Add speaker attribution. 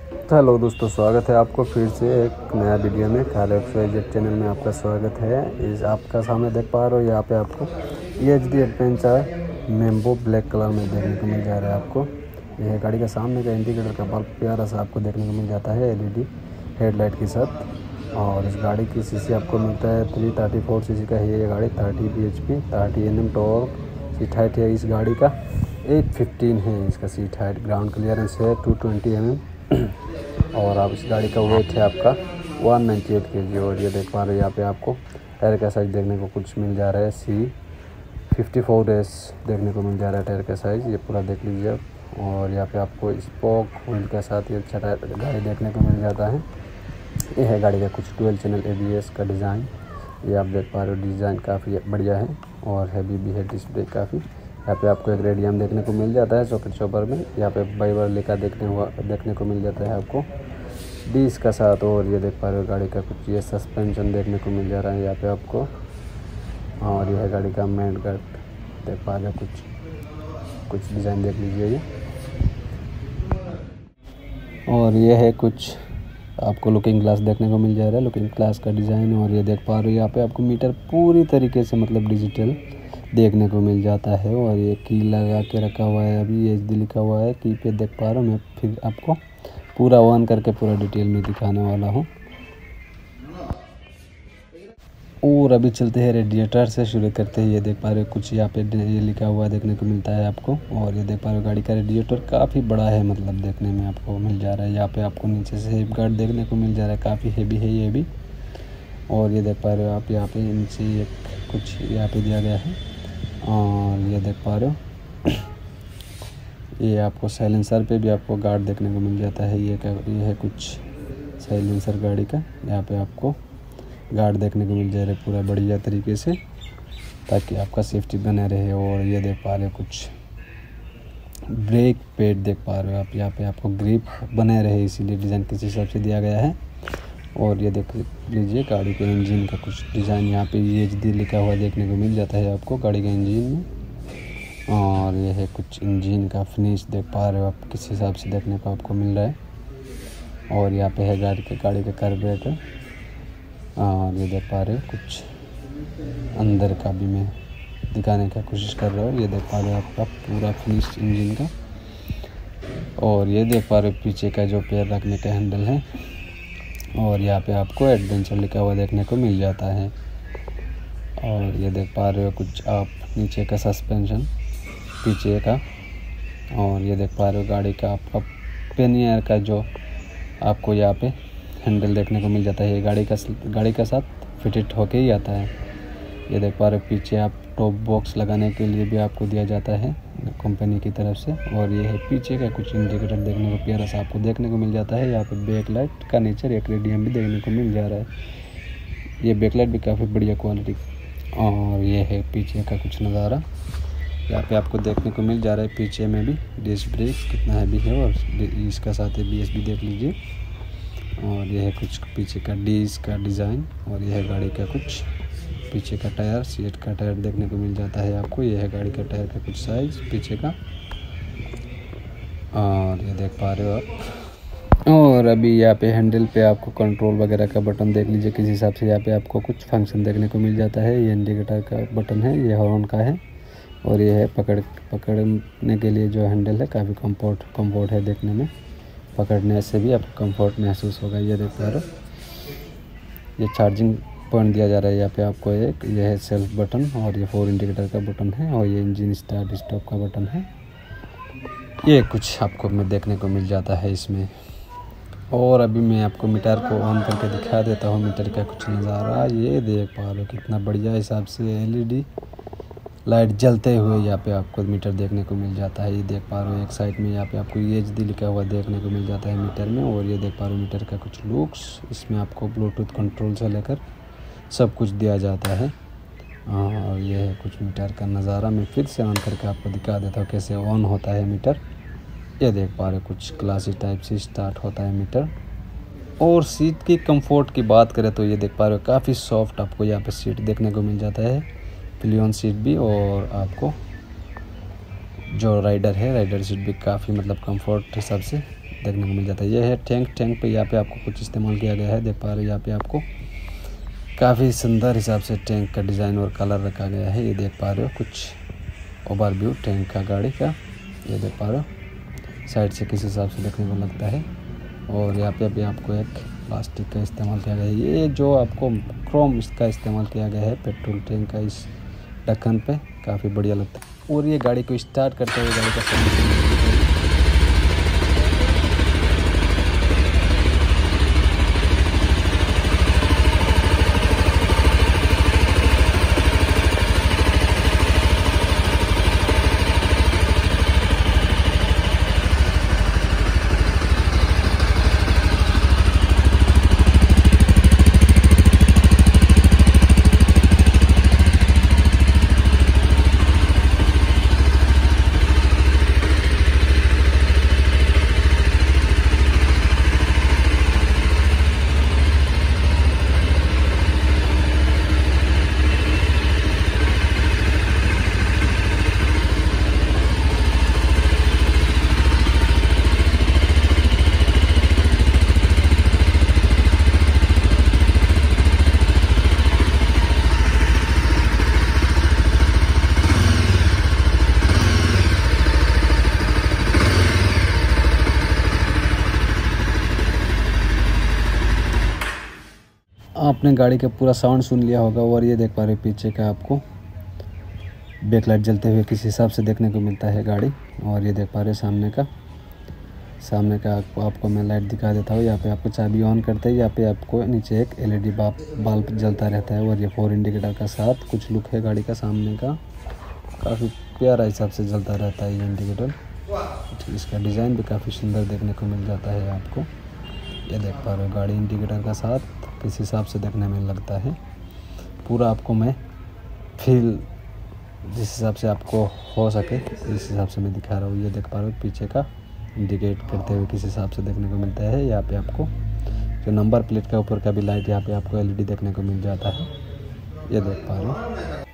Speaker 1: Hello दोस्तों, स्वागत है आपको फिर से एक नया वीडियो में। कार XYZ चैनल में आपका स्वागत है। इस आपका सामने देख पा रहे हो, यहाँ पे आपको EHD एडवेंचर मेम्बो ब्लैक कलर में देखने को मिल जा रहा है। आपको यह गाड़ी का सामने का इंडिकेटर का बल्ब प्यारा सा आपको देखने को मिल जाता है LED हेडलाइट के साथ। और इस गाड़ी की सीसी आपको मिलता है 334 सीसी का है। ये गाड़ी 30 bhp 30 Nm torque. Seat height है इस गाड़ी का 815 है। इसका सीट हाइट, ग्राउंड क्लियरेंस है 220 mm और आप इस गाड़ी का वेट है आपका 198 kg। और ये देख पा रहे हो, यहाँ पे आपको टायर का साइज़ देखने को कुछ मिल जा रहा है C54S देखने को मिल जा रहा है टायर का साइज़। ये पूरा देख लीजिए आप। और यहाँ पे आपको स्पोक व्हील के साथ ये अच्छा टायर गाड़ी देखने को मिल जाता है। ये है गाड़ी का कुछ 12 चैनल ABS का डिज़ाइन। ये आप देख पा रहे हो, डिज़ाइन काफ़ी बढ़िया है और हैवी भी है डिस्प्ले काफ़ी। यहाँ पे आपको एक रेडियम देखने को मिल जाता है सॉकेट चॉपर में। यहाँ पे बाइबर लिखा देखने को मिल जाता है आपको डिस्क का साथ। और ये देख पा रहे हो गाड़ी का कुछ ये सस्पेंशन देखने को मिल जा रहा है यहाँ पे आपको। और यह है गाड़ी का मेन गार्ड देख पा रहे हो, कुछ डिज़ाइन देख लीजिए ये। और ये है कुछ आपको लुकिंग ग्लास देखने को मिल जा रहा है, लुकिंग ग्लास का डिज़ाइन। और ये देख पा रहे हो यहाँ पे आपको मीटर पूरी तरीके से मतलब डिजिटल देखने को मिल जाता है। और ये की लगा के रखा हुआ है, अभी EHD लिखा हुआ है की पे देख पा रहा हूँ। मैं फिर आपको पूरा ऑन करके पूरा डिटेल में दिखाने वाला हूँ। और अभी चलते हैं रेडिएटर से शुरू करते हैं। ये देख पा रहे हो कुछ यहाँ पे ये लिखा हुआ देखने को मिलता है आपको। और ये देख पा रहे हो गाड़ी का रेडिएटर काफ़ी बड़ा है, मतलब देखने में आपको मिल जा रहा है। यहाँ पे आपको नीचे से सेफ गार्ड देखने को मिल जा रहा है, काफ़ी हेवी है ये भी। और ये देख पा रहे हो आप, यहाँ पे नीचे एक कुछ यहाँ पे दिया गया है। और ये देख पा रहे हो ये आपको साइलेंसर पे भी आपको गार्ड देखने को मिल जाता है। ये है कुछ साइलेंसर गाड़ी का, यहाँ पे आपको गार्ड देखने को मिल जा रहा है पूरा बढ़िया तरीके से, ताकि आपका सेफ्टी बना रहे। और ये देख पा रहे हो कुछ ब्रेक पैड देख पा रहे हो आप, यहाँ पे आपको ग्रिप बने रहे इसीलिए डिज़ाइन किस हिसाब से दिया गया है। और ये देख लीजिए गाड़ी के इंजन का कुछ डिज़ाइन, यहाँ पे EHD लिखा हुआ देखने को मिल जाता है आपको गाड़ी के इंजन में। और ये है कुछ इंजन का फिनिश देख पा रहे हो आप, किस हिसाब से देखने को आपको मिल रहा है। और यहाँ पे है गाड़ी का कार्बोरेटर। और ये देख पा रहे हो कुछ अंदर का भी मैं दिखाने का कोशिश कर रहा हूँ। ये देख पा रहे हो आपका पूरा फिनिश इंजन का। और ये देख पा रहे हो पीछे का जो पैर रखने का हैंडल है। और यहाँ पे आपको एडवेंचर लिखा हुआ देखने को मिल जाता है। और ये देख पा रहे हो कुछ आप नीचे का सस्पेंशन पीछे का। और ये देख पा रहे हो गाड़ी का आपका पेनियर का जो आपको यहाँ पे हैंडल देखने को मिल जाता है। ये गाड़ी का साथ फिटेड होके ही आता है। ये देख पा रहे हो पीछे आप टॉप बॉक्स लगाने के लिए भी आपको दिया जाता है कंपनी की तरफ से। और ये है पीछे का कुछ इंडिकेटर देखने को प्यारा सा आपको देखने को मिल जाता है। यहाँ पे बैक लाइट का नीचे एक रेडियम भी देखने को मिल जा रहा है। ये बैक लाइट भी काफ़ी बढ़िया क्वालिटी। और ये है पीछे का कुछ नज़ारा, यहाँ पे आपको देखने को मिल जा रहा है। पीछे में भी डिस्क ब्रेक कितना हैवी है और इसका साथ ABS भी देख लीजिए। और यह है कुछ पीछे का डिस्क का डिज़ाइन। और यह है गाड़ी का कुछ पीछे का टायर, सीट का टायर देखने को मिल जाता है आपको। यह है गाड़ी का टायर का कुछ साइज़ पीछे का। और ये देख पा रहे हो आप। और अभी यहाँ पे हैंडल पे आपको कंट्रोल वगैरह का बटन देख लीजिए किस हिसाब से। यहाँ पे आपको कुछ फंक्शन देखने को मिल जाता है। ये इंडिकेटर का बटन है, ये हॉर्न का है। और ये है पकड़ने के लिए जो हैंडल है, काफ़ी कंफर्ट है देखने में। पकड़ने से भी आपको कंफर्ट महसूस होगा। ये देख पा रहे हो ये चार्जिंग पॉइंट दिया जा रहा है यहाँ पे आपको। एक ये है सेल्फ बटन और ये 4 इंडिकेटर का बटन है। और ये इंजन स्टार्ट स्टॉप का बटन है। ये कुछ आपको में देखने को मिल जाता है इसमें। और अभी मैं आपको मीटर को ऑन करके दिखा देता हूँ, मीटर का कुछ नज़ारा। ये देख पा रहे हो कितना बढ़िया हिसाब से LED लाइट जलते हुए यहाँ पे आपको मीटर देखने को मिल जाता है। ये देख पा रहे हो एक साइड में यहाँ पे आपको EHD लिखा हुआ देखने को मिल जाता है मीटर में। और ये देख पा रहे हो मीटर का कुछ लुक्स, इसमें आपको ब्लूटूथ कंट्रोल से लेकर सब कुछ दिया जाता है। और ये है कुछ मीटर का नज़ारा। मैं फिर से ऑन करके आपको दिखा देता हूँ कैसे ऑन होता है मीटर। ये देख पा रहे हो कुछ क्लासी टाइप से स्टार्ट होता है मीटर। और सीट की कंफर्ट की बात करें तो ये देख पा रहे हो काफ़ी सॉफ्ट आपको यहाँ पे सीट देखने को मिल जाता है, पिलियन सीट भी। और आपको जो राइडर सीट भी काफ़ी मतलब कंफर्ट हिसाब से देखने को मिल जाता है। ये है टैंक। टैंक पे यहाँ पे आपको कुछ इस्तेमाल किया गया है, देख पा रहे हो यहाँ पे आपको काफ़ी सुंदर हिसाब से टैंक का डिज़ाइन और कलर रखा गया है। ये देख पा रहे हो कुछ ओवरव्यू टैंक का गाड़ी का, ये देख पा रहे हो साइड से किस हिसाब से देखने को लगता है। और यहाँ पे भी आपको एक प्लास्टिक का इस्तेमाल किया गया है, ये जो आपको क्रोम इसका इस्तेमाल किया गया है पेट्रोल टैंक का इस ढक्कन पे, काफ़ी बढ़िया लगता है। और ये गाड़ी को स्टार्ट करते हुए गाड़ी का आपने गाड़ी का पूरा साउंड सुन लिया होगा। और ये देख पा रहे हो पीछे का आपको बैकलाइट जलते हुए किस हिसाब से देखने को मिलता है गाड़ी। और ये देख पा रहे हो सामने का आपको मैं लाइट दिखा देता हूँ। यहाँ पे आपको चाबी ऑन करते हैं, यहाँ पे आपको नीचे एक LED बल्ब जलता रहता है। और ये 4 इंडिकेटर का साथ कुछ लुक है गाड़ी का सामने का, काफ़ी प्यारा हिसाब से जलता रहता है ये इंडिकेटर। इसका डिज़ाइन भी काफ़ी सुंदर देखने को मिल जाता है आपको। ये देख पा रहे हो गाड़ी इंडिकेटर का साथ किस हिसाब से देखने में लगता है। पूरा आपको मैं फील जिस हिसाब से आपको हो सके इस हिसाब से मैं दिखा रहा हूँ। ये देख पा रहे हो पीछे का इंडिकेट करते हुए किस हिसाब से देखने को मिलता है। यहाँ पे आपको जो नंबर प्लेट का ऊपर का भी लाइट यहाँ पे आपको LED देखने को मिल जाता है। ये देख पा रहे हो।